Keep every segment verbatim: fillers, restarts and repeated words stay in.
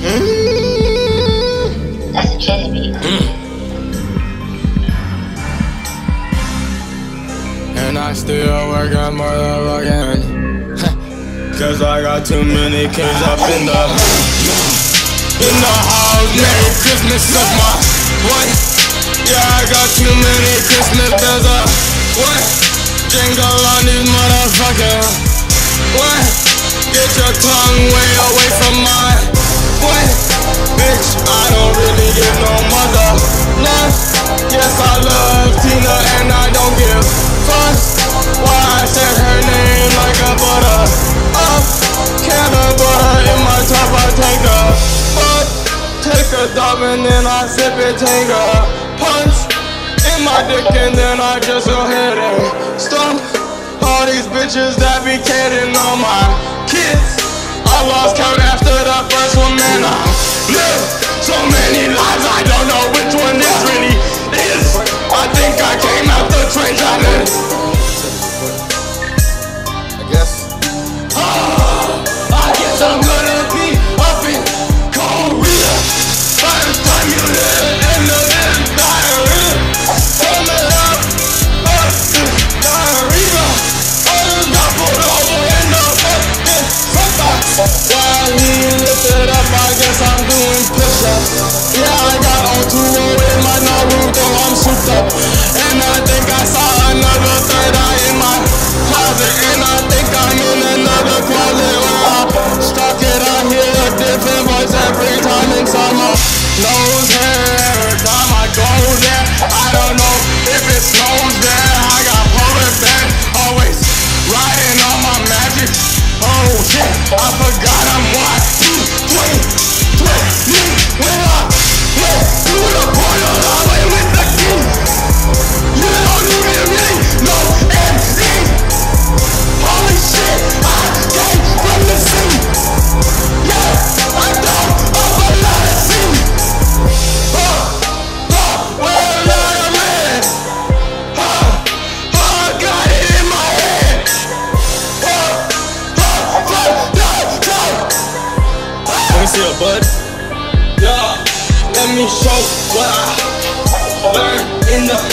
Mm. That's a chili. Mm. And I still work on motherfucking cause I got too many kids up in the In the house. Merry Christmas of my what? Yeah, I got too many Christmas bells up. What? Jingle on these motherfuckers. What? Get your tongue way away from mine. What? Bitch, I don't really give no mother love. Yes, I love Tina and I don't give fucks. Why I said her name like a butter up. Can of butter in my top, I take a fuck. Take a dub and then I sip it, take a punch in my dick and then I just go ahead and stump all these bitches that be kidding on my kids. I lost count after the first one, man. I live so many lives, I don't know which one this really is. I think I came out the train trying to I guess oh, I guess I'm gonna be up in Korea by the time you live in the diarrhea. Coming up, up to diarrhea. All the got pulled over in the fucking sunbox. While he lifted up, I guess I'm doing push-ups. Yeah, I got on two oh in my Naruto, I'm souped up. And I think I saw another third eye in my closet. And I think I'm in another closet where I stuck it. I hear a different voice every time inside my nose hair. Every time I go there, I don't know if it snows there. I got polar bear always riding on my magic. Oh shit, I forgot I'm watching twenty twenty when I went through the portal all the way with the key. You don't even really know anything. Holy shit, I came from the sea. Yeah, I know of a lot of sea. Oh, oh, where I'm at. Oh, oh, I got it in my head. Oh, oh, oh, no, no. Let me see a bud. Yeah, let me show what I learned in the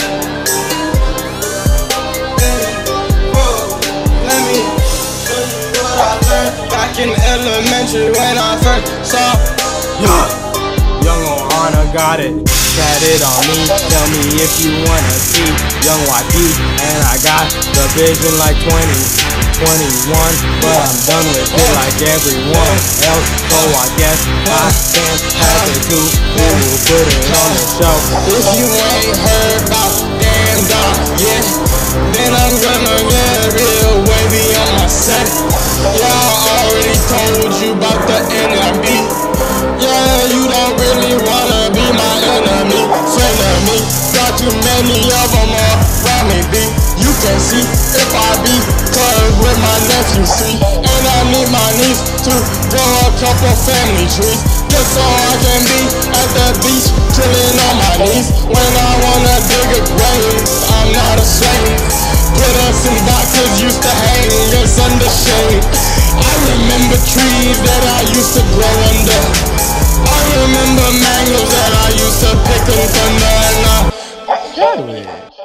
Let me show you what I learned back in elementary when I first saw yeah. Young Ohana got it, got it on me. Tell me if you wanna see Young Y P. And I got the vision like twenty, twenty-one. But I'm done with it like everyone else. So I guess I can't have it too. Who will put it on the show? If you ain't heard about damn dog, yeah, then I'm gonna get real wavy on my set. Yeah, I already told you about the N M B. Yeah, you don't really wanna be my enemy, friend of me. Got too many of them around me, B. You can see if I be cause with my nephew, see. And I need my niece to grow a couple family trees, just so I can be at the beach, chilling on my knees. When I wanna dig a grave, I'm not a slave. Put us in boxes, used to hang us under shade. I remember trees that I used to grow under. I remember mangoes that I used to pick in thunder. And I